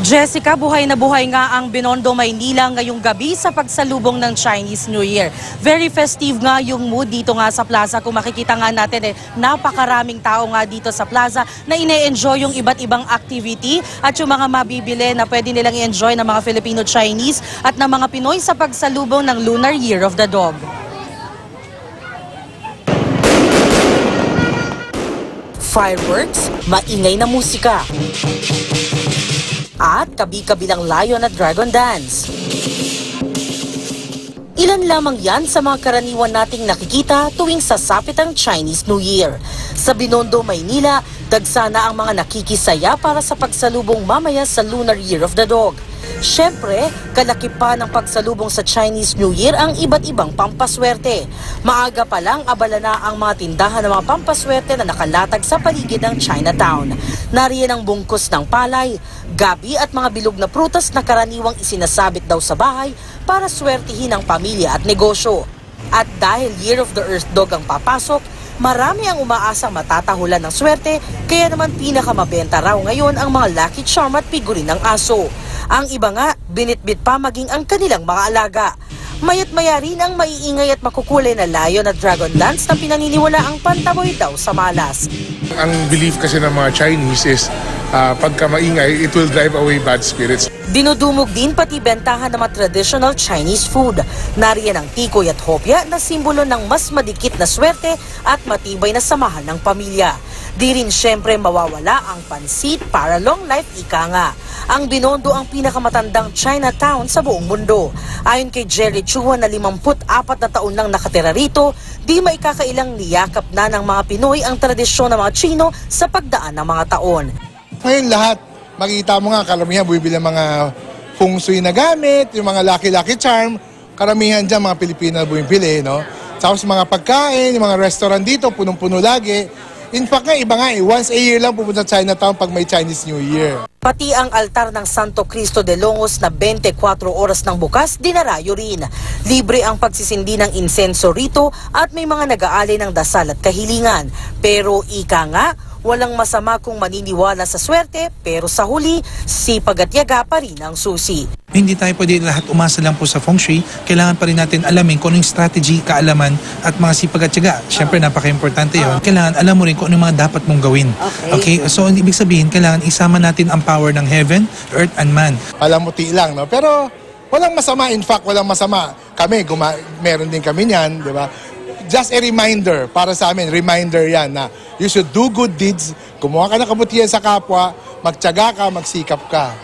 Jessica, buhay na buhay nga ang Binondo, Maynila ngayong gabi sa pagsalubong ng Chinese New Year. Very festive nga yung mood dito nga sa plaza. Kung makikita nga natin, napakaraming tao nga dito sa plaza na ine-enjoy yung iba't ibang activity at yung mga mabibili na pwede nilang i-enjoy ng mga Filipino-Chinese at ng mga Pinoy sa pagsalubong ng Lunar Year of the Dog. Fireworks, maingay na musika, at kabi-kabilang lion at dragon dance. Ilan lamang yan sa mga karaniwan nating nakikita tuwing sasapit ang Chinese New Year. Sa Binondo, Maynila, dagsa na ang mga nakikisaya para sa pagsalubong mamaya sa Lunar Year of the Dog. Siyempre, kalaki pa ng pagsalubong sa Chinese New Year ang iba't ibang pampaswerte. Maaga pa lang abala na ang mga tindahan ng mga pampaswerte na nakalatag sa paligid ng Chinatown. Nariyan ang bungkus ng palay, gabi at mga bilog na prutas na karaniwang isinasabit daw sa bahay para swertihin ang pamilya at negosyo. At dahil Year of the Earth Dog ang papasok, marami ang umaasang matatahulan ng swerte, kaya naman pinakamabenta raw ngayon ang mga lucky charm at figurine ng aso. Ang iba nga, binitbit pa maging ang kanilang mga alaga. Mayat maya rin ang maiingay at makukulay na lion at dragon dance na pinaniniwala ang pantaboy daw sa malas. Ang belief kasi ng mga Chinese is pagka maingay, it will drive away bad spirits. Dinudumog din pati bentahan ng mga traditional Chinese food. Nariyan ang tikoy at hopya na simbolo ng mas madikit na swerte at matibay na samahan ng pamilya. Di rin syempre mawawala ang pansit para long life ika nga. Ang Binondo ang pinakamatandang Chinatown sa buong mundo. Ayon kay Jerry Chua na 54 na taon nang nakatira rito, di maikakailang niyakap na ng mga Pinoy ang tradisyon ng mga Chino sa pagdaan ng mga taon. Ngayon lahat, makikita mo nga, karamihan bumibili ng mga feng shui na gamit, yung mga lucky charm, karamihan dyan mga Pilipino bumibili, no? Tapos mga pagkain, yung mga restaurant dito, punong-puno lagi. In fact nga, iba nga once a year lang pupunta sa Chinatown pag may Chinese New Year. Pati ang altar ng Santo Cristo de Longos na 24 oras ng bukas, dinarayo rin. Libre ang pagsisindi ng insenso rito at may mga nag-aalay ng dasal at kahilingan. Pero ika nga, walang masama kung maniniwala sa swerte, pero sa huli, sipag at yaga pa rin ang susi. Hindi tayo pwede lahat umasa lang po sa feng shui. Kailangan pa rin natin alamin kung anong strategy, kaalaman at mga sipag at tiyaga. Siyempre, napaka-importante yun. Kailangan alam mo rin kung anong mga dapat mong gawin. Okay? So, ibig sabihin, kailangan isama natin ang power ng heaven, earth, and man. Palamuti lang, no? Pero walang masama. In fact, walang masama. Kami, meron din kami niyan, di ba? Just a reminder, para sa amin, reminder yan na you should do good deeds, gumawa ka ng kabutihan sa kapwa, magtiyaga ka, magsikap ka.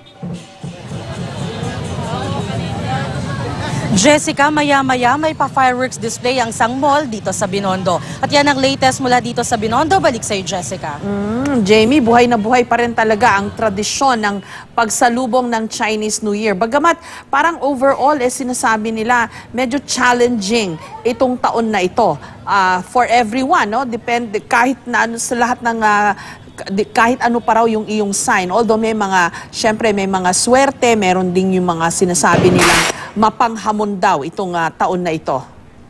Jessica, maya-maya may pa-fireworks display ang isang mall dito sa Binondo. At yan ang latest mula dito sa Binondo. Balik sa'yo, Jessica. Jamie, buhay na buhay pa rin talaga ang tradisyon ng pagsalubong ng Chinese New Year. Bagamat parang overall, sinasabi nila, medyo challenging itong taon na ito. For everyone, no? Depende, kahit na ano, sa lahat ng kahit ano pa raw yung iyong sign. Although may mga, syempre may mga swerte, meron din yung mga sinasabi nilang mapanghamon daw itong taon na ito.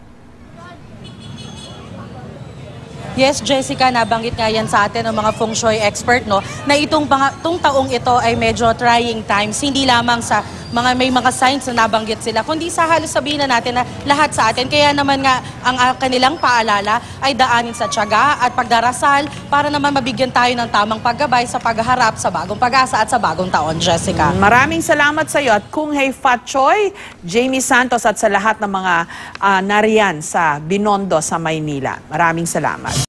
Yes, Jessica, nabanggit nga yan sa atin ng mga feng shui expert, no, na itong taong ito ay medyo trying times, hindi lamang sa may mga signs na nabanggit sila, kundi sa halos sabihin na natin na lahat sa atin. Kaya naman nga ang kanilang paalala ay daanin sa tiyaga at pagdarasal para naman mabigyan tayo ng tamang paggabay sa pagharap sa bagong pag-asa at sa bagong taon, Jessica. Maraming salamat sa iyo at Kung Hei Fat Choi, Jamie Santos at sa lahat ng mga nariyan sa Binondo sa Maynila. Maraming salamat.